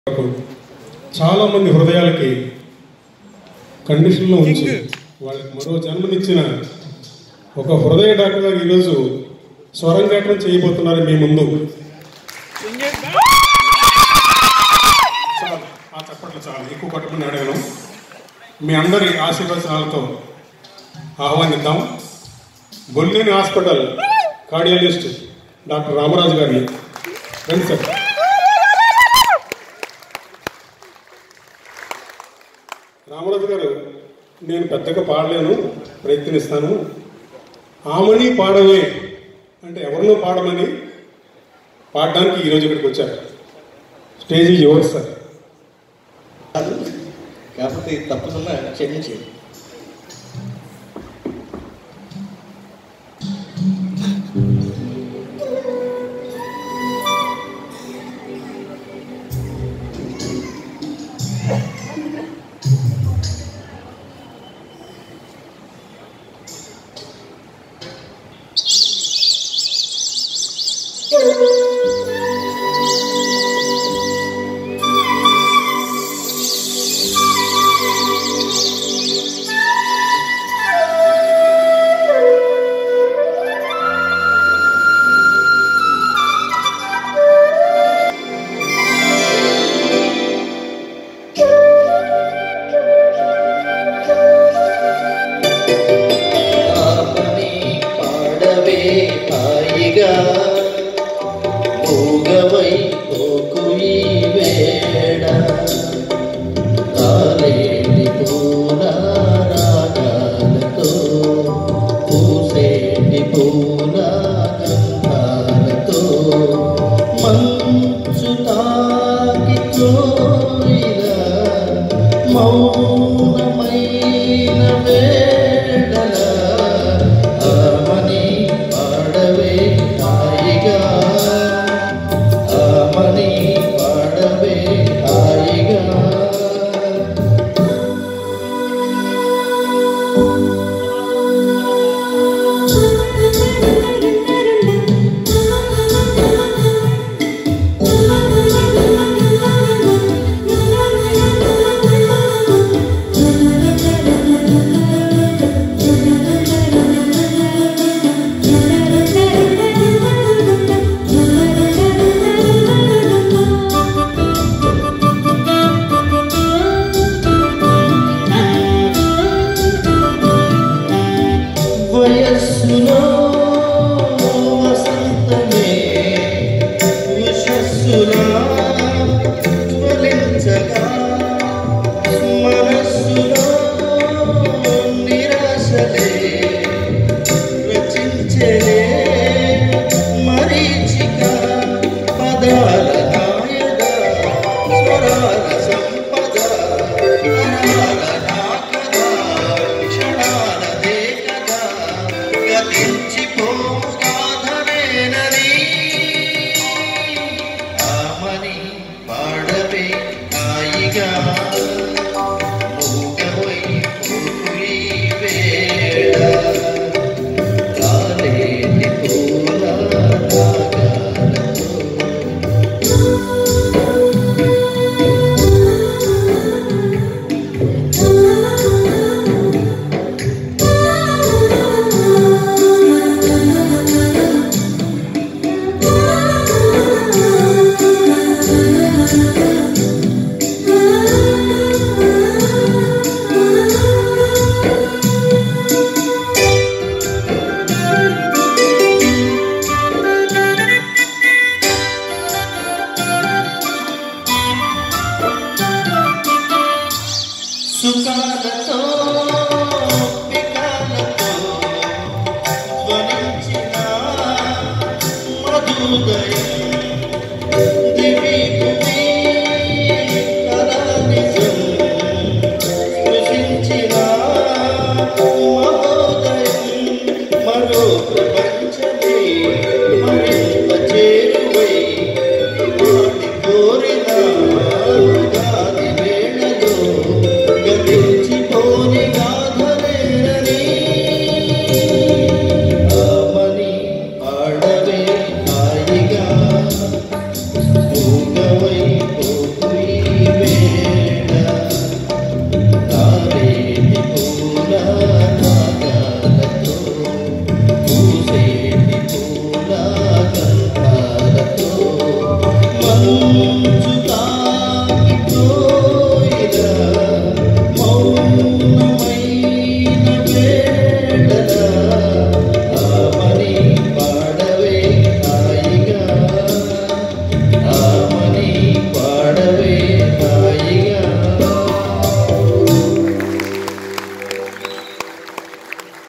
చాలా మంది హృదయాలకి కండిషన్లో ఉంచి వాళ్ళకి మరో జన్మనిచ్చిన ఒక హృదయ డాక్టర్ గారు ఈరోజు స్వరంగేటం చేయబోతున్నారు మీ ముందు. చెప్పట్లు చాలా ఎక్కువ పట్టుకుని అడగను. మీ అందరి ఆశీర్వచనాలతో ఆహ్వానిద్దాం. Bolleni hospital cardiologist doctor Ramaraju గారిని రండి సార్. రామరాజు గారు, నేను పెద్దగా పాడలేను, ప్రయత్నిస్తాను. ఆమని పాడవే అంటే ఎవరినో పాడమని పాడడానికి ఈరోజు ఇక్కడికి వచ్చారు. Stage is yours sir. కాకపోతే తప్పకుండా క్షమించేది. నీ